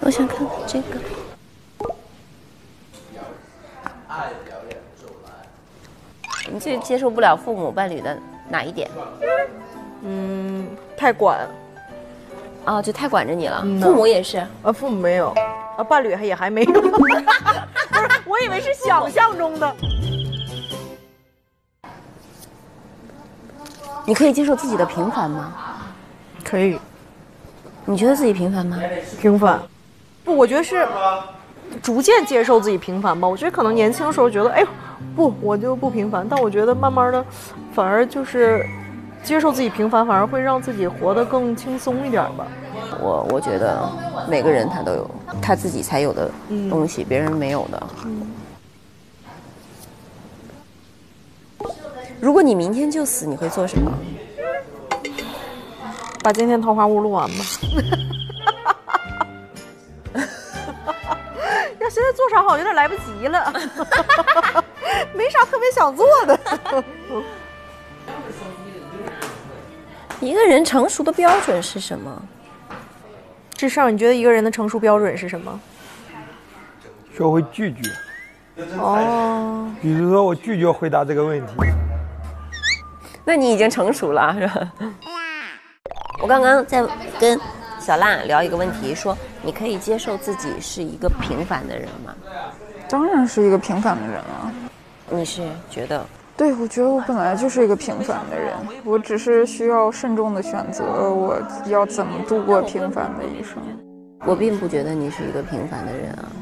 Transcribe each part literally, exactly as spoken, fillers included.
我想看看这个。你最接受不了父母伴侣的哪一点？ 嗯，太管。 啊、哦，就太管着你了。嗯、父母也是。 呃，父母没有，啊，伴侣还也还没有。不是，我以为是想象中的。 你可以接受自己的平凡吗？ 可以。 你觉得自己平凡吗？ 平凡。不，我觉得是逐渐接受自己平凡吧。我觉得可能年轻的时候觉得，哎呦，不，我就不平凡。但我觉得慢慢的，反而就是接受自己平凡，反而会让自己活得更轻松一点吧。 我我觉得每个人他都有他自己才有的东西，嗯、别人没有的。嗯、如果你明天就死，你会做什么？ 把今天桃花坞录完吧。要现在做啥好，有点来不及了。没啥特别想做的。 一个人成熟的标准是什么？ 至少你觉得一个人的成熟标准是什么？ 学会拒绝。 哦。 比如说我拒绝回答这个问题。 那你已经成熟了，是吧？我刚刚在跟小辣聊一个问题，说你可以接受自己是一个平凡的人吗？ 当然是一个平凡的人了。 你是觉得？ 对，我觉得我本来就是一个平凡的人，我只是需要慎重的选择，我要怎么度过平凡的一生。 我并不觉得你是一个平凡的人啊。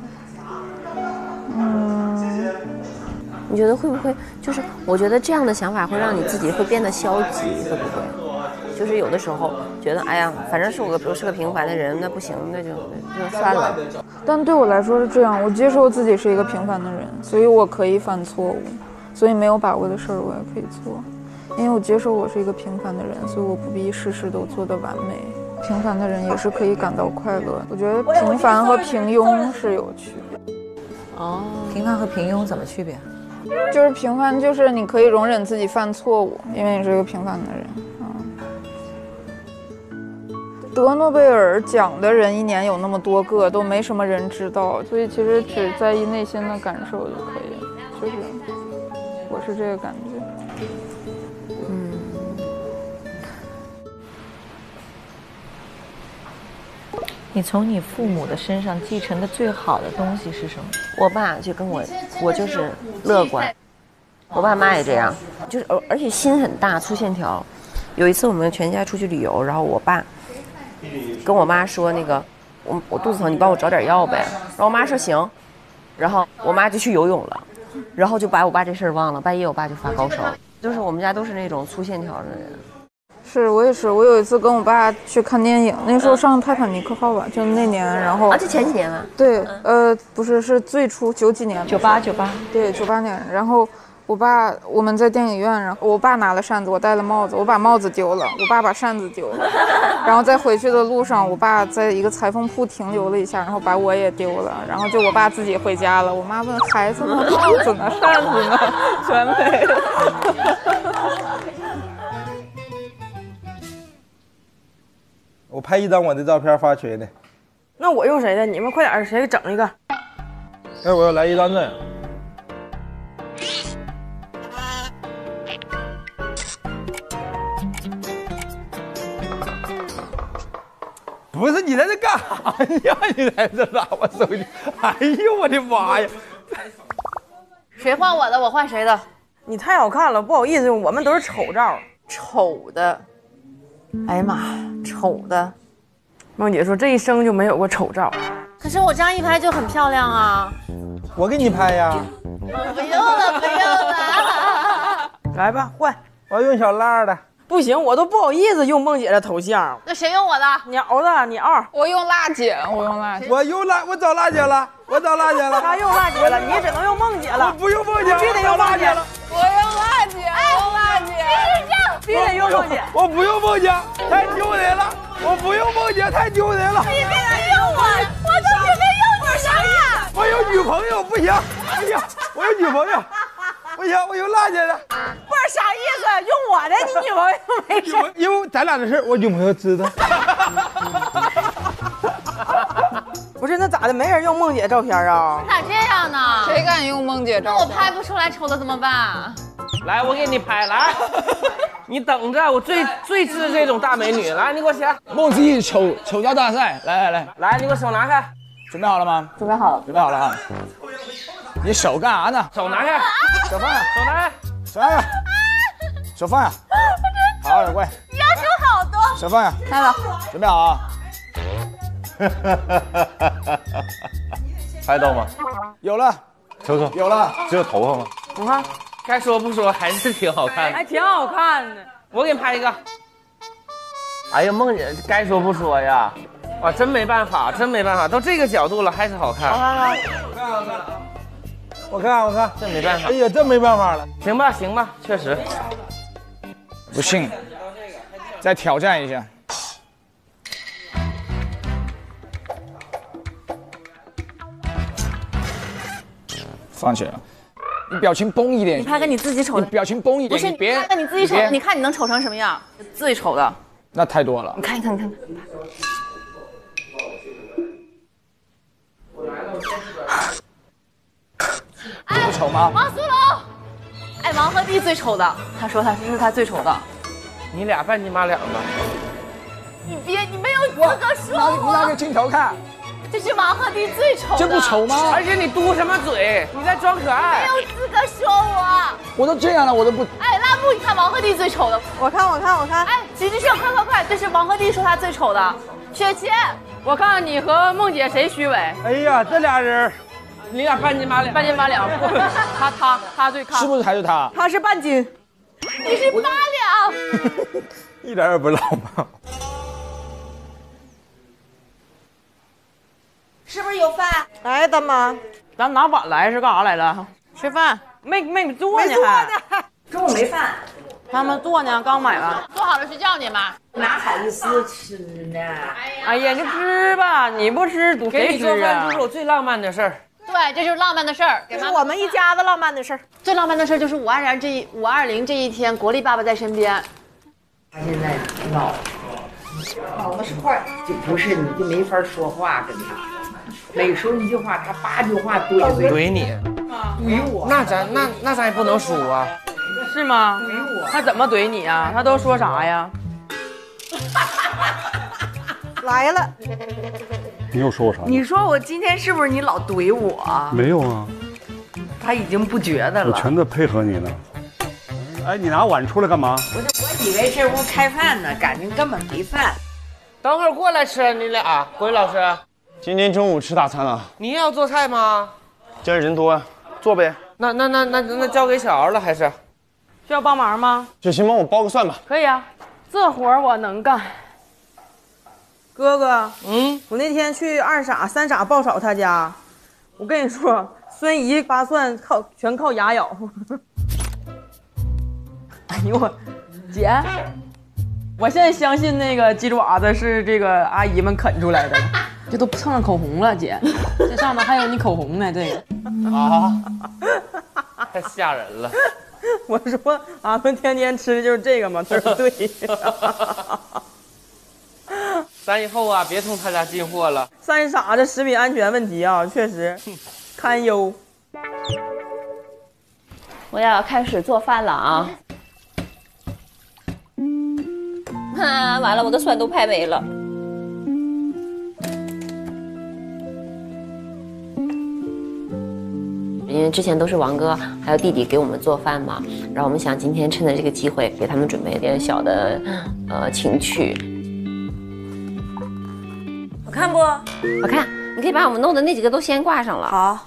嗯， 你觉得会不会？就是我觉得这样的想法会让你自己会变得消极，会不会？就是有的时候觉得，哎呀，反正是我个我是个平凡的人，那不行，那就就算了。 但对我来说是这样，我接受自己是一个平凡的人，所以我可以犯错误。所以没有把握的事儿我也可以做，因为我接受我是一个平凡的人，所以我不必事事都做得完美。平凡的人也是可以感到快乐。我觉得平凡和平庸是有区别。 哦，平凡和平庸怎么区别？ 就是平凡，就是你可以容忍自己犯错误，因为你是一个平凡的人。嗯。得诺贝尔奖的人一年有那么多个，都没什么人知道，所以其实只在意内心的感受就可以了，就是。我是这个感觉， 嗯。 你从你父母的身上继承的最好的东西是什么？ 我爸就跟我，我就是乐观，我爸妈也这样，就是而而且心很大，粗线条。有一次我们全家出去旅游，然后我爸跟我妈说那个，我我肚子疼，你帮我找点药呗。然后我妈说行，然后我妈就去游泳了。然后就把我爸这事儿忘了，半夜我爸就发高烧，就是我们家都是那种粗线条的人。 是我也是，我有一次跟我爸去看电影，那时候上泰坦尼克号吧，就那年，然后啊，就前几年吧。 对，呃，不是，是最初九几年， 九八九八， 对，九八年，然后。我爸我们在电影院，然后我爸拿了扇子，我戴了帽子，我把帽子丢了，我爸把扇子丢了，然后在回去的路上，我爸在一个裁缝铺停留了一下，然后把我也丢了，然后就我爸自己回家了。我妈问孩子呢，帽子呢，扇子呢，全没了。 我拍一张我的照片发群呢。 那我用谁的？你们快点，谁整一个？ 哎，我要来一张这。不是你在这干啥呀？你在这拿我手机？哎呦我的妈呀！ 谁换我的，我换谁的。 你太好看了，不好意思，我们都是丑照。 丑的。哎呀妈，丑的。 梦姐说这一生就没有过丑照。 可是我这样一拍就很漂亮啊。 我给你拍呀。 不用了，不用了。 来吧，换。 我要用小辣的。 不行，我都不好意思用梦姐的头像。 那谁用我的？ 你熬的，你二。 我用辣姐，我用辣姐。 我用辣，我找辣姐了，我找辣姐了。 他用辣姐了，你只能用梦姐了。 我不用梦姐， 必须得用辣姐了。 我用辣姐，我用辣姐。 必须得用梦姐。 我不用梦姐，太丢人了。我不用梦姐，太丢人了。 你别用我，我就准备用你啥呀？ 我有女朋友，不行，不行，我有女朋友。不行，我用辣姐的。 不是啥意思？用我的，你女朋友没事。 因为咱俩的事我女朋友知道。 咋的？没人用梦姐照片啊？ 咋这样呢？ 谁敢用梦姐照？ 那我拍不出来丑的怎么办？ 来，我给你拍，来，你等着，我最最治这种大美女，来，你给我起来。 梦之艺丑丑照大赛，来来来， 来，你给我手拿开， 准备好了吗？ 准备好了。 准备好了啊！你手干啥呢？ 手拿开， 手放下， 手拿开， 手放下，手放下。好，有跪。 你要求好多。 手放下， 来了， 准备好啊！ 拍到吗？ 有了， 瞅瞅， 有了， 只有头发吗？ 你看，该说不说，还是挺好看的， 还挺好看的。 我给你拍一个。哎呀，梦姐，该说不说呀，哇，真没办法，真没办法，到这个角度了还是好看。 我看我看， 这没办法。 哎呀，这没办法了。 行吧，行吧，确实。 不信，再挑战一下。放起来了，你表情绷一点。 你拍个你自己丑的。 你表情绷一点。 不是， 你别。 拍个你自己丑的，你看你能丑成什么样？最丑的。 那太多了。 你看，你看，你看。 不丑吗？ 王苏龙，哎，王鹤棣最丑的，他说他这是他最丑的。 你俩半斤八两的。 你别，你没有资格说我。 你拿个镜头看， 这是王鹤棣最丑的。 这不丑吗？ 而且你嘟什么嘴？你在装可爱。 没有资格说我。 我都这样了，我都不。 哎，拉布，你看王鹤棣最丑的。 我看，我看，我看。 哎，徐志胜，快快快，这是王鹤棣说他最丑的。雪琴， 我看看你和梦姐谁虚伪？ 哎呀，这俩人， 你俩半斤八两， 半斤八两。他他他最看。 是不是还是他？ 他是半斤。 你是八两。 一点也不浪漫。 是不是有饭？ 哎，大妈，咱拿碗来是干啥来了？ 吃饭。 没没做呢还。 中午没饭， 他们做呢，刚买完。 做好了睡觉呢妈。 哪好意思吃呢？ 哎呀，你吃吧，你不吃赌谁吃啊？ 这是我最浪漫的事儿。 对，这就是浪漫的事儿， 这是我们一家子浪漫的事儿。 最浪漫的事儿就是五二零这一五二零这一天，国立爸爸在身边。 他现在脑脑子是块，就不是你就没法说话跟他。每说一句话，他八句话怼怼怼你， 怼我。 那咱那那咱也不能输啊， 是吗？ 怼我。 他怎么怼你啊？他都说啥呀？来了。 你又说我啥？ 你说我今天是不是你老怼我？ 没有啊， 他已经不觉得了。 我全在配合你呢。哎，你拿碗出来干嘛？ 不是，我以为这屋开饭呢，感情根本没饭。 等会儿过来吃，你俩，国语老师。 今天中午吃大餐啊？ 你也要做菜吗？ 今儿人多啊，做呗。 那那那那那交给小敖了还是？ 需要帮忙吗？ 雪琴帮我包个蒜吧。 可以啊，这活儿我能干。哥哥， 嗯， 我那天去二傻、三傻爆嫂他家，我跟你说，孙姨扒蒜靠全靠牙咬。哎呦我，姐，我现在相信那个鸡爪子是这个阿姨们啃出来的，这都蹭上口红了，姐，这上头还有你口红呢，这个啊，太吓人了。 我说俺们天天吃的就是这个吗？他说对。 咱以后啊，别从他家进货了。 三傻这食品安全问题啊，确实堪忧。 我要开始做饭了啊！啊，完了，我的蒜都拍没了。因为之前都是王哥还有弟弟给我们做饭嘛，然后我们想今天趁着这个机会给他们准备点小的呃情趣。 好看不？ 好看，你可以把我们弄的那几个都先挂上了。 好。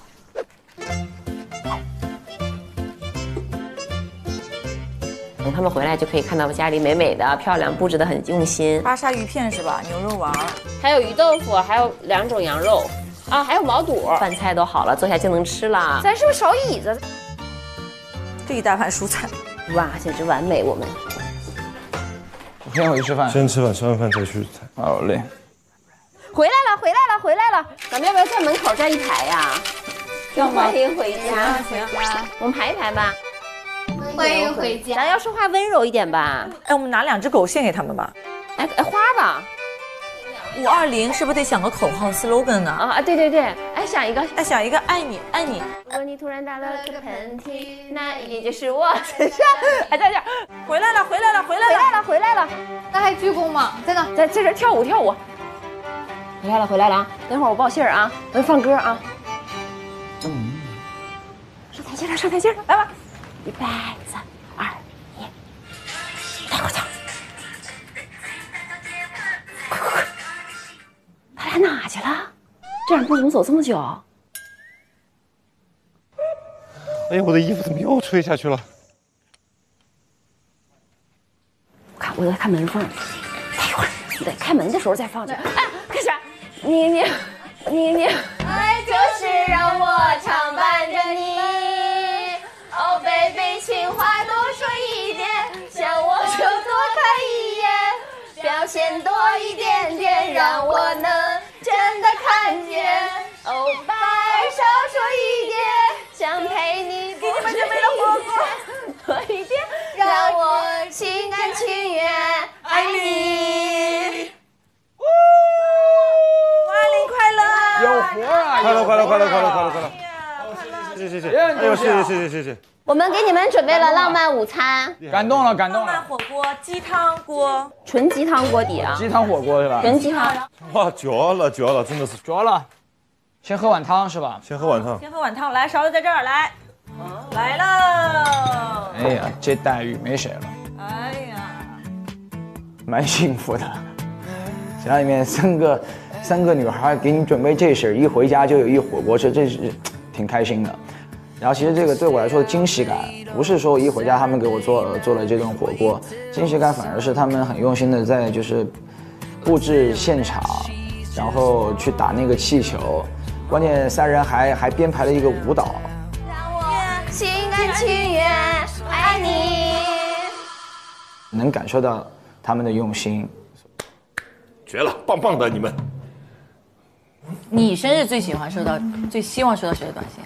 等他们回来就可以看到家里美美的、漂亮，布置的很用心。 巴沙鱼片是吧？牛肉丸， 还有鱼豆腐，还有两种羊肉。啊，还有毛肚，饭菜都好了，坐下就能吃了。咱是不是少椅子？ 这一大盘蔬菜， 哇，简直完美！我们我先回去吃饭。 先吃饭，吃完饭再去菜。 好嘞。 回来了，回来了，回来了！咱们要不要在门口站一排呀？要欢迎回家。 行， 我们排一排吧。 欢迎回家。 咱要说话温柔一点吧。 哎，我们拿两只狗献给他们吧。 哎哎，花吧。 五二零是不是得想个口号 slogan 呢？ 啊，对对对，哎，想一个， 哎，想一个，爱你，爱你。 如果你突然打了个喷嚏，那一定就是我身上。哎，在这儿， 回来了，回来了，回来了， 回来了，回来了。 那还鞠躬吗？在哪？ 在在这跳舞跳舞。回来了，回来了啊！等会儿我报信儿啊，我放歌啊。嗯。上台阶了，上台阶了，来吧！预备，三二一，戴口罩。快快快！他俩哪去了？这样步怎么走这么久？ 哎呀，我的衣服怎么又吹下去了？ 看，我在看门缝。待一会儿，你得开门的时候再放去。哎，开始，你你你你，爱就是让我常伴着你。哦，baby，情话多说一点，想我就多看一眼，表现多一点点，让我能真的看见。哦，白少说一点，想陪你给你们准备了火锅，多一点，让我心甘情愿爱你。 五二零快乐！ 有活啊！ 快乐快乐快乐快乐快乐快乐！谢谢谢谢，哎呦谢谢谢谢谢谢。 我们给你们准备了浪漫午餐， 感动了感动浪漫了。 火锅，鸡汤锅， 纯鸡汤锅底啊， 鸡汤火锅是吧？ 纯鸡汤。 哇，绝了绝了，真的是绝了。先喝碗汤是吧？ 先喝碗汤。 先喝碗汤，来，勺子在这儿，来，来了。 哎呀，这待遇没谁了。 哎呀， 蛮幸福的。家里面三个三个女孩给你准备这事儿，一回家就有一火锅吃，这是挺开心的。然后其实这个对我来说的惊喜感，不是说我一回家他们给我做做了这顿火锅，惊喜感反而是他们很用心的在就是布置现场，然后去打那个气球，关键三人还还编排了一个舞蹈。 让我心甘情愿爱你。 能感受到他们的用心。 绝了，棒棒的你们！ 你生日最喜欢收到，最希望收到谁的短信？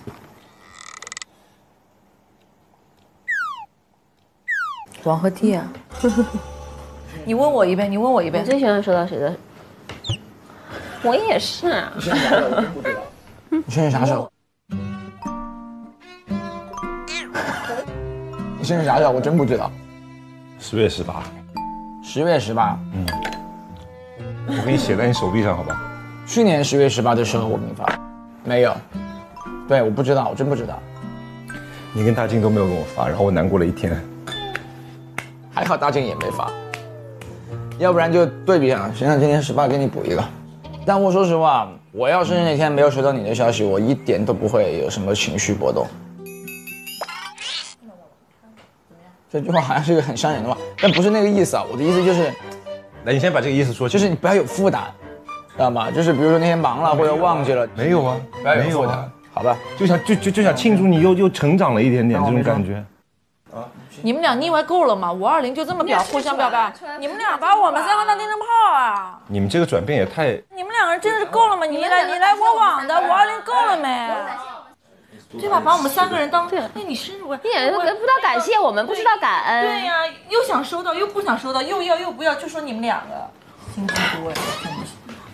王鹤棣啊！你问我一遍，你问我一遍。 你最喜欢收到谁的？我也是啊。 你生日啥时候？你生日啥时候？我真不知道。 十月十八。 十月十八。 嗯。我给你写在你手臂上，好吧？ 去年十月十八的时候我给你发，没有。对，我不知道，我真不知道。 你跟大静都没有给我发，然后我难过了一天。 还好大静也没发，要不然就对比上，谁让今天十八给你补一个。但我说实话，我要是那天没有收到你的消息，我一点都不会有什么情绪波动。这句话好像是一个很伤人的话，但不是那个意思啊。我的意思就是， 来，你先把这个意思说， 就是你不要有负担，知道吗？就是比如说那天忙了或者忘记了， 没有啊， 不要有负担，好吧？ 就想就就就想庆祝你又又成长了一点点这种感觉。 啊！你们俩腻歪够了吗？五二零就这么表互相表白，你们俩把我们三个当电灯泡啊！ 你们这个转变也太…… 你们两个人真的是够了吗？你来你来我往的，五二零够了没？对吧？把我们三个人当……对，哎，你生日我你也不知道感谢我们，不知道感恩。 对呀，又想收到又不想收到，又要又不要，就说你们两个辛苦多呀，真的是。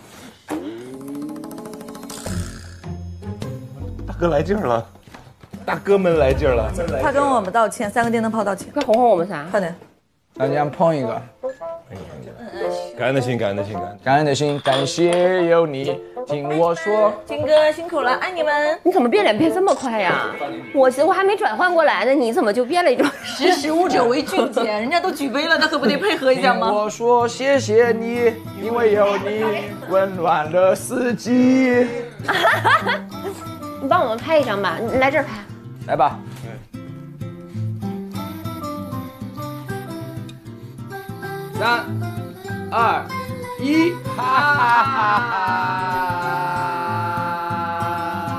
大哥来劲儿了。大哥们来劲儿了， 他跟我们道歉，三个电灯泡道歉， 快哄哄我们仨， 快点！ 大家碰一个， 感恩的心，感恩的心，感恩感恩的心，感谢有你听我说。 金哥辛苦了，爱你们！ 你怎么变脸变这么快呀？我我还没转换过来呢，你怎么就变了一种？ 识时务者为俊杰，人家都举杯了，那可不得配合一下吗？ 我说谢谢你，因为有你温暖了四季。 你帮我们拍一张吧，你来这儿拍。 来吧。三、二、一，哈哈哈哈！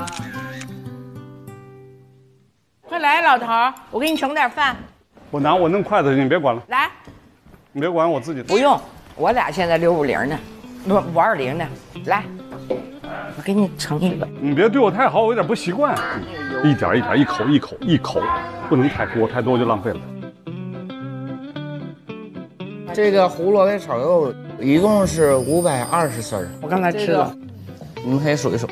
快来，老头儿，我给你盛点饭。 我拿我弄筷子，你别管了。 来， 你别管我自己的。 不用，我俩现在六五零呢，不五二零呢。来，我给你盛一个。 你别对我太好，我有点不习惯。一点一点，一口一口一口，不能太多，太多就浪费了。 这个胡萝卜炒肉一共是五百二十丝儿。 我刚才吃了， 你们可以数一数。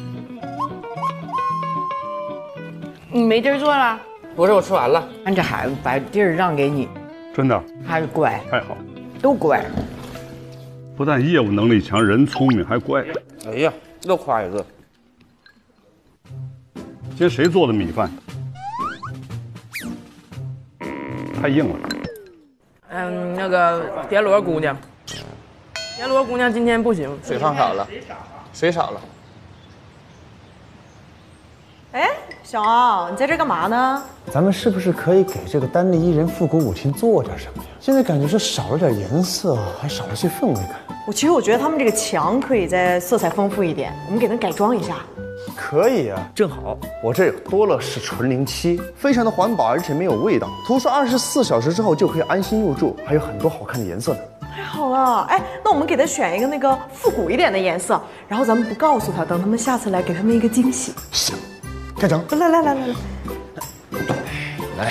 你没地儿坐了？ 不是，我吃完了。 看这孩子把地儿让给你， 真的还是乖， 太好， 都乖。 不但业务能力强，人聪明还乖。 哎呀，又夸一个。 今天谁做的米饭？太硬了。 嗯，那个田螺姑娘，田螺姑娘今天不行， 水放少了，水少了。 哎，小敖，你在这干嘛呢？ 咱们是不是可以给这个单立艺人复古舞厅做点什么呀？现在感觉是少了点颜色，还少了些氛围感。 我其实我觉得他们这个墙可以再色彩丰富一点，我们给它改装一下。 可以啊，正好我这多乐士纯零七，非常的环保，而且没有味道。图说二十四小时之后就可以安心入住，还有很多好看的颜色呢。 太好了，哎，那我们给他选一个那个复古一点的颜色，然后咱们不告诉他，等他们下次来给他们一个惊喜。 行，开整。 来来来来来， 来，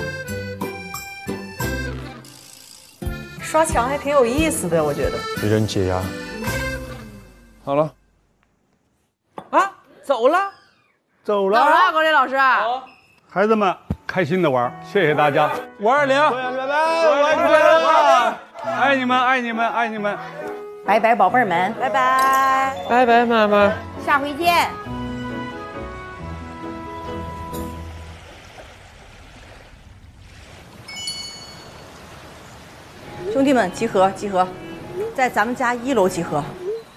刷墙还挺有意思的，我觉得。 人解压。 好了。 啊，走了， 走了，走了，高丽老师。 孩子们开心的玩，谢谢大家。 五二零， 拜拜，我爱爱你们，爱你们，爱你们。 拜拜，宝贝儿们， 拜拜， 拜拜，妈妈， 下回见。 兄弟们，集合，集合，在咱们家一楼集合。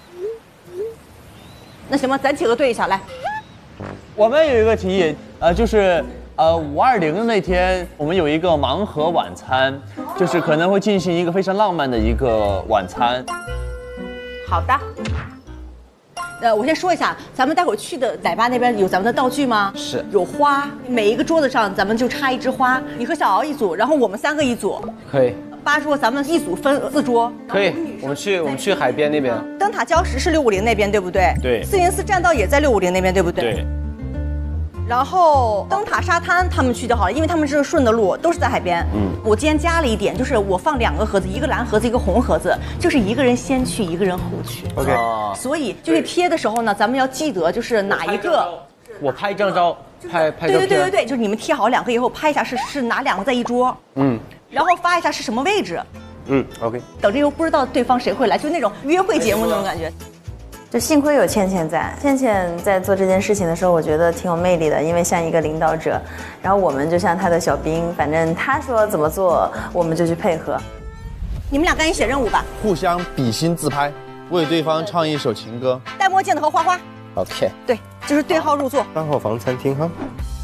那行吧，咱几个对一下，来。 我们有一个提议，呃，就是呃五二零的那天，我们有一个盲盒晚餐，就是可能会进行一个非常浪漫的一个晚餐。 好的。呃，我先说一下，咱们待会儿去的奶爸那边有咱们的道具吗？ 是， 有花，每一个桌子上咱们就插一枝花，你和小敖一组，然后我们三个一组。 可以。 八桌，咱们一组分四桌。 可以，我们去我们去海边那边。 灯塔礁石是六五零那边，对不对？ 对。 四零四栈道也在六五零那边，对不对？ 对。 然后灯塔沙滩他们去就好了，因为他们是顺的路，都是在海边。 嗯。 我今天加了一点，就是我放两个盒子，一个蓝盒子，一个红盒子，就是一个人先去，一个人后去。 OK。 所以就是贴的时候呢，咱们要记得就是哪一个。 我拍一张照，拍拍照片。 对对对对对，就是你们贴好两个以后拍一下是是哪两个在一桌。 嗯。 然后发一下是什么位置。 嗯 ，OK。 等着又不知道对方谁会来，就那种约会节目那种感觉。 就幸亏有倩倩在，倩倩在做这件事情的时候，我觉得挺有魅力的，因为像一个领导者，然后我们就像她的小兵，反正她说怎么做，我们就去配合。 你们俩赶紧写任务吧。 互相比心自拍，为对方唱一首情歌。 戴墨镜的和花花。 OK。 对，就是对号入座。 三号房餐厅哈。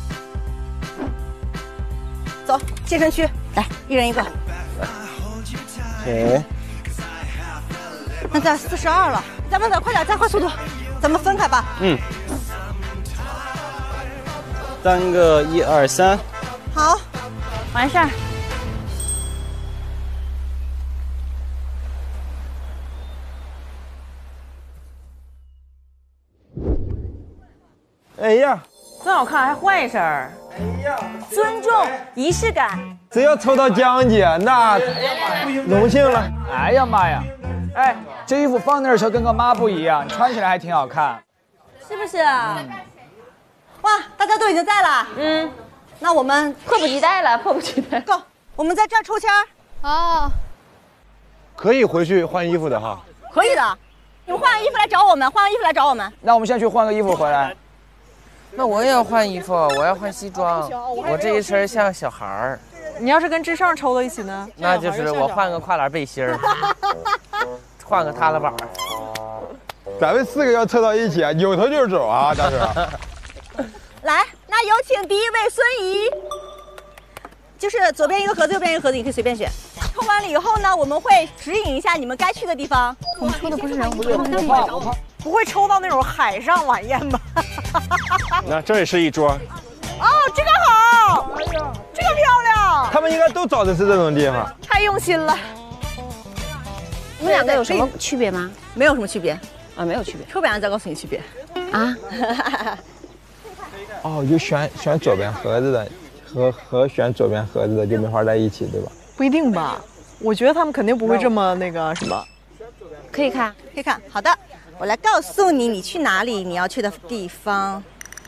走，健身区，来，一人一个。 OK。 那在四十二了，咱们得快点，加快速度，咱们分开吧。 嗯。单个一二三。 好， 完事儿。 哎呀， 真好看，还换一身儿。 哎呀， 尊重，仪式感。 只要抽到江姐，那荣幸了。 哎呀妈呀！哎，这衣服放那儿的时候跟个妈不一样，你穿起来还挺好看， 是不是？嗯、哇，大家都已经在了。嗯，那我们迫不及待了，迫不及待。 Go， 我们在这儿抽签儿。 哦， 可以回去换衣服的哈。 可以的，你们换完衣服来找我们，换完衣服来找我们。 那我们现在去换个衣服回来。 那我也要换衣服，我要换西装，我这一身像小孩儿。 你要是跟志胜抽到一起呢？ 那就是我换个跨栏背心儿，换个塌了板。 咱们四个要凑到一起啊，扭头就走啊，大哥。 来，那有请第一位孙怡，就是左边一个盒子，右边一个盒子，你可以随便选。抽完了以后呢，我们会指引一下你们该去的地方。 我们抽的不是人，我抽的是我怕，不会抽到那种海上晚宴吧？ 那这也是一桌。 哦，这个好，这个漂亮。 他们应该都找的是这种地方， 太用心了。 你们两个有什么区别吗？ 没有什么区别啊，没有区别。 抽完再告诉你区别啊。 哦，就选选左边盒子的，和和选左边盒子的就没法在一起，对吧？ 不一定吧，我觉得他们肯定不会这么那个什么。 可以看， 可以看。好的，我来告诉你，你去哪里，你要去的地方。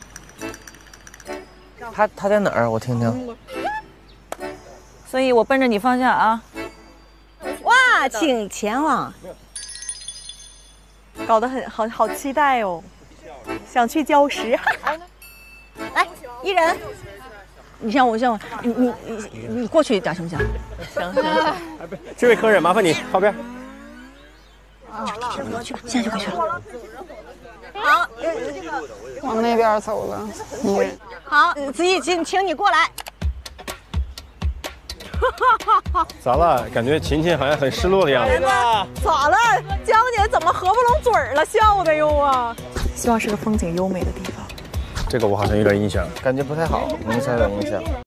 他他在哪儿？我听听。 所以我奔着你方向啊！哇，请前往。搞得很好好期待哦，想去礁石。来，一人。你像我像我，你你你你过去一点行不行？行行行。 这位客人，麻烦你靠边。 过去吧，现在就过去了。好， 往那边走了。你好，子怡，请请你过来。 咋了？感觉琴琴好像很失落的样子。 咋了？江姐怎么合不拢嘴儿了？笑的哟啊！希望是个风景优美的地方。 这个我好像有点印象， 感觉不太好，能有点印象。